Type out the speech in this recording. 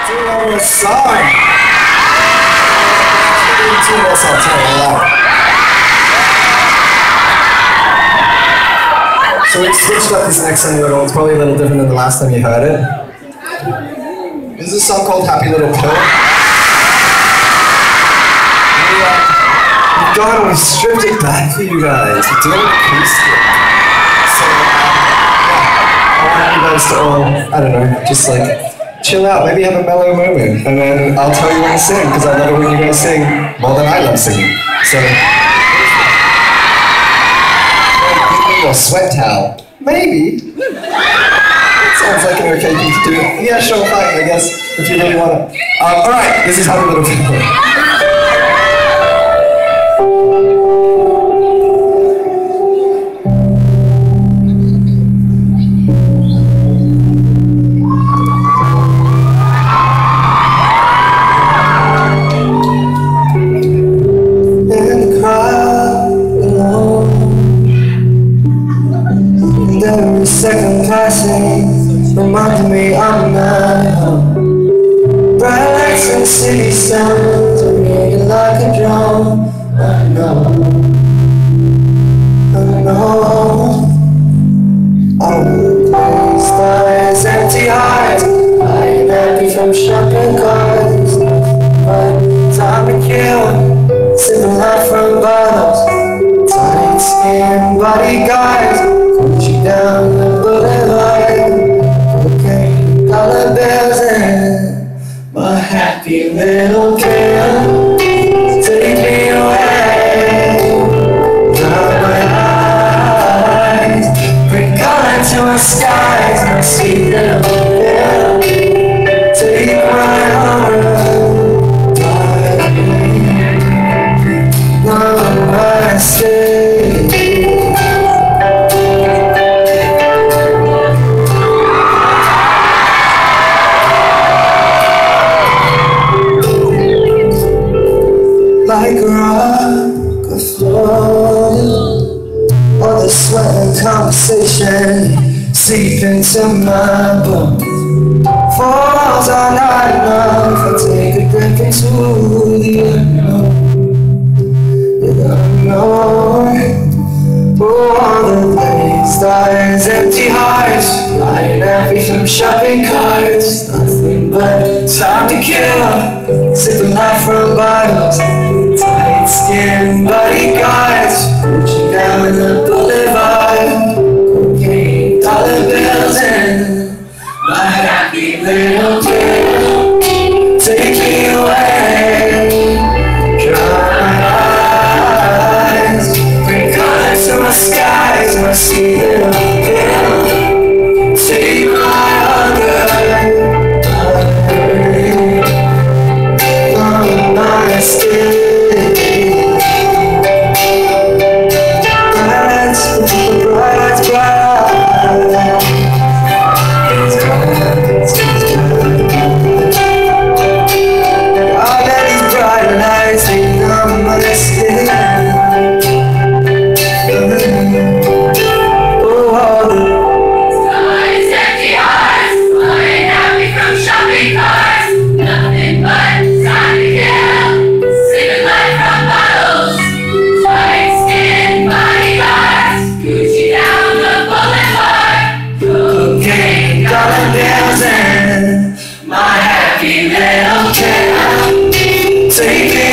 a song. Two of us, I'll tell you that. So we've switched up this next song a little. It's probably a little different than the last time you heard it. This is a song called Happy Little Pill. We've gone and we've stripped it back for you guys. We're doing it acoustic. So, I want you guys to all, I don't know, just like chill out, maybe have a mellow moment, and then I'll tell you when to sing, because I love it when you guys sing more than I love singing. So, or sweat towel. Maybe. It sounds like an okay thing to do. Yeah, sure, fine, I guess, if you really want it. Alright, this is Happy Little Pill. Second passing reminding me I'm not home. Bright lights and city sounds are ringing like a drum. I know, closed eyes, empty hearts. I ain't happy from shopping carts. But time to kill, sipping life from bottles. Tight skin bodyguards. She down the boulevard, cocaine, dollar bills, and my happy little pill. Take me away, dry my eyes, bring color to my skies, my sweet little pill. Take my heart, my stay. Like a rock afloating, all the sweat and conversation seep into my bones. 4 hours are not enough. I take a breath into the unknown. Oh, the glazed eyes, empty hearts, lying happy from shopping carts. Nothing but time to kill, sipping life from bottles. Tight skin bodyguards, reaching down the boulevard. Cocaine, dollar bills, and my happy little pill. Take me away, dry my eyes, bring color to my skies, my sweet little pill. Take my hunger, my skin. My happy little pill. Take it.